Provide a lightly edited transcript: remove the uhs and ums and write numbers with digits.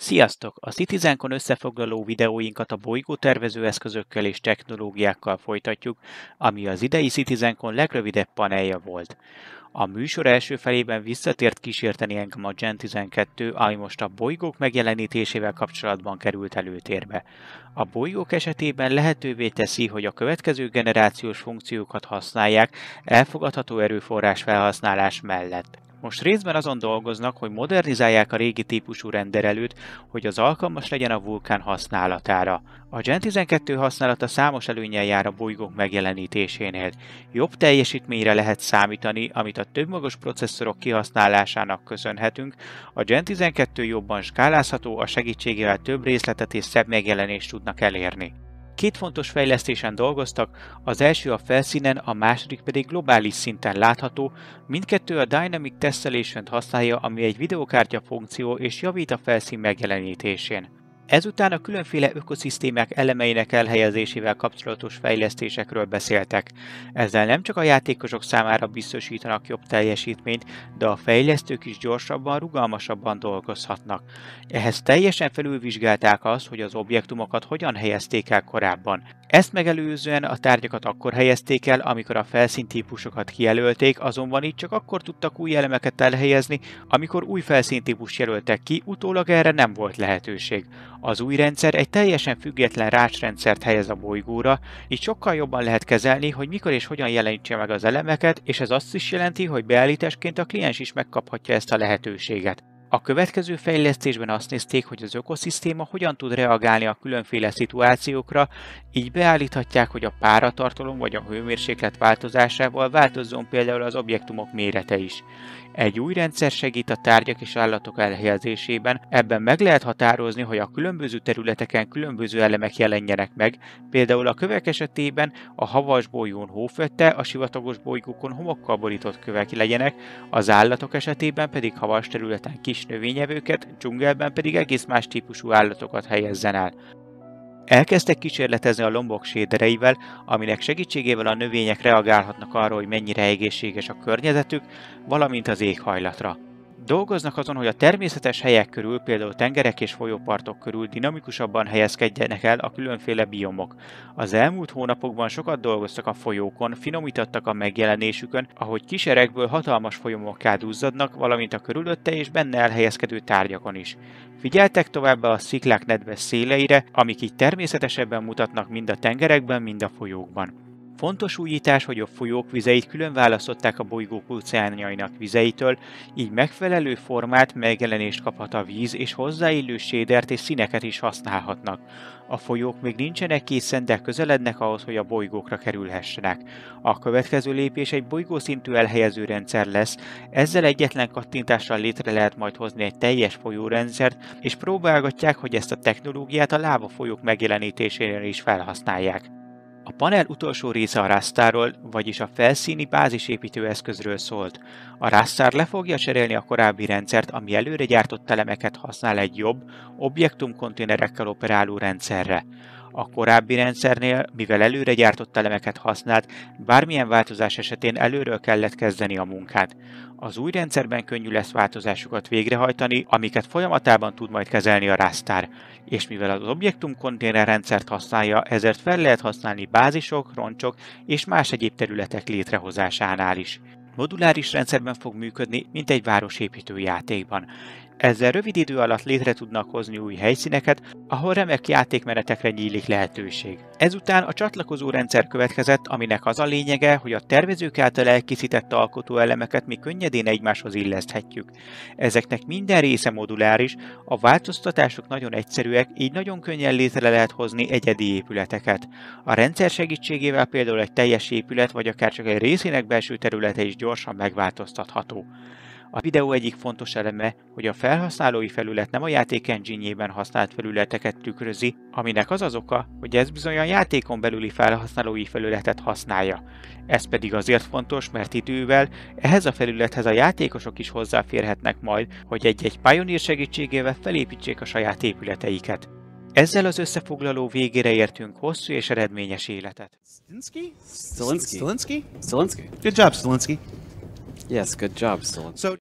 Sziasztok! A CitizenCon összefoglaló videóinkat a bolygótervező eszközökkel és technológiákkal folytatjuk, ami az idei CitizenCon legrövidebb panelja volt. A műsor első felében visszatért kísérteni engem a Gen 12, ami most a bolygók megjelenítésével kapcsolatban került előtérbe. A bolygók esetében lehetővé teszi, hogy a következő generációs funkciókat használják elfogadható erőforrás felhasználás mellett. Most részben azon dolgoznak, hogy modernizálják a régi típusú renderelőt, hogy az alkalmas legyen a vulkán használatára. A Gen 12 használata számos előnnyel jár a bolygók megjelenítésénél. Jobb teljesítményre lehet számítani, amit a többmagos processzorok kihasználásának köszönhetünk, a Gen 12 jobban skálázható, a segítségével több részletet és szebb megjelenést tudnak elérni. Két fontos fejlesztésen dolgoztak, az első a felszínen, a második pedig globális szinten látható, mindkettő a Dynamic Tessellation-t használja, ami egy videokártya funkció és javít a felszín megjelenítésén. Ezután a különféle ökoszisztémák elemeinek elhelyezésével kapcsolatos fejlesztésekről beszéltek. Ezzel nem csak a játékosok számára biztosítanak jobb teljesítményt, de a fejlesztők is gyorsabban, rugalmasabban dolgozhatnak. Ehhez teljesen felülvizsgálták azt, hogy az objektumokat hogyan helyezték el korábban. Ezt megelőzően a tárgyakat akkor helyezték el, amikor a felszíntípusokat kijelölték, azonban így csak akkor tudtak új elemeket elhelyezni, amikor új felszíntípust jelöltek ki, utólag erre nem volt lehetőség. Az új rendszer egy teljesen független rácsrendszert helyez a bolygóra, így sokkal jobban lehet kezelni, hogy mikor és hogyan jelenítse meg az elemeket, és ez azt is jelenti, hogy beállításként a kliens is megkaphatja ezt a lehetőséget. A következő fejlesztésben azt nézték, hogy az ökoszisztéma hogyan tud reagálni a különféle szituációkra, így beállíthatják, hogy a páratartalom vagy a hőmérséklet változásával változzon például az objektumok mérete is. Egy új rendszer segít a tárgyak és állatok elhelyezésében, ebben meg lehet határozni, hogy a különböző területeken különböző elemek jelenjenek meg, például a kövek esetében a havas bolygón hófötte, a sivatagos bolygókon homokkal borított kövek legyenek, az állatok esetében pedig havas területen kis növényevőket, dzsungelben pedig egész más típusú állatokat helyezzen el. Elkezdtek kísérletezni a lombok sédereivel, aminek segítségével a növények reagálhatnak arra, hogy mennyire egészséges a környezetük, valamint az éghajlatra. Dolgoznak azon, hogy a természetes helyek körül, például tengerek és folyópartok körül dinamikusabban helyezkedjenek el a különféle biomok. Az elmúlt hónapokban sokat dolgoztak a folyókon, finomítottak a megjelenésükön, ahogy kis erekből hatalmas folyamokká duzzadnak, valamint a körülötte és benne elhelyezkedő tárgyakon is. Figyeltek továbbá a sziklák nedves széleire, amik így természetesebben mutatnak mind a tengerekben, mind a folyókban. Fontos újítás, hogy a folyók vizeit külön választották a bolygók óceánjainak vizeitől, így megfelelő formát, megjelenést kaphat a víz, és hozzáillő sédert és színeket is használhatnak. A folyók még nincsenek készen, de közelednek ahhoz, hogy a bolygókra kerülhessenek. A következő lépés egy bolygószintű elhelyező rendszer lesz, ezzel egyetlen kattintással létre lehet majd hozni egy teljes folyórendszert, és próbálgatják, hogy ezt a technológiát a lávafolyók megjelenítésénél is felhasználják. A panel utolsó része a rasterról, vagyis a felszíni bázisépítő eszközről szólt. A raster le fogja cserélni a korábbi rendszert, ami előre gyártott elemeket használ egy jobb, objektumkonténerekkel operáló rendszerre. A korábbi rendszernél, mivel előre gyártott elemeket használt, bármilyen változás esetén előről kellett kezdeni a munkát. Az új rendszerben könnyű lesz változásokat végrehajtani, amiket folyamatában tud majd kezelni a raster, és mivel az objektumkonténer rendszert használja, ezért fel lehet használni bázisok, roncsok és más egyéb területek létrehozásánál is. Moduláris rendszerben fog működni, mint egy városépítő játékban. Ezzel rövid idő alatt létre tudnak hozni új helyszíneket, ahol remek játékmenetekre nyílik lehetőség. Ezután a csatlakozó rendszer következett, aminek az a lényege, hogy a tervezők által elkészített alkotóelemeket mi könnyedén egymáshoz illeszthetjük. Ezeknek minden része moduláris, a változtatások nagyon egyszerűek, így nagyon könnyen létre lehet hozni egyedi épületeket. A rendszer segítségével például egy teljes épület vagy akár csak egy részének belső területe is gyorsan megváltoztatható. A videó egyik fontos eleme, hogy a felhasználói felület nem a játék engine-jében használt felületeket tükrözi, aminek az az oka, hogy ez bizony a játékon belüli felhasználói felületet használja. Ez pedig azért fontos, mert idővel ehhez a felülethez a játékosok is hozzáférhetnek majd, hogy egy-egy Pioneer segítségével felépítsék a saját épületeiket. Ezzel az összefoglaló végére értünk hosszú és eredményes életet. Stilinski? Good job, Stilinski. Yes, good job, Stilinski. So